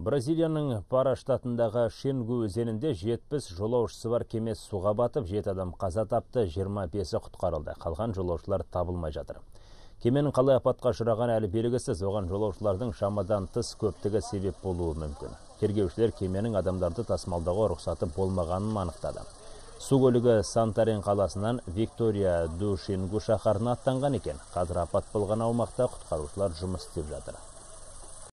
Бразилияның Пара штатындағы Шенгу өзенінде 70 жолаушысы бар кеме суға батып, 7 адам қаза тапты, 25-і құтқарылды. Қалған жолаушылар табылмай жатыр. Кеменің қалай апатқа ұшыраған әлі белгісіз, оған жолаушылардың шамадан тыс көптігі себеп болуы мүмкін. Тергеушілер кеменің адамдарды тасымалдауға рұқсаты болмағанын анықтады. Су көлігі Сантарен қаласынан Виктория ду Шенгу шаһарына аттанған екен. Қазір апат болған аумақта құтқарушылар жұмыс істеп жатыр.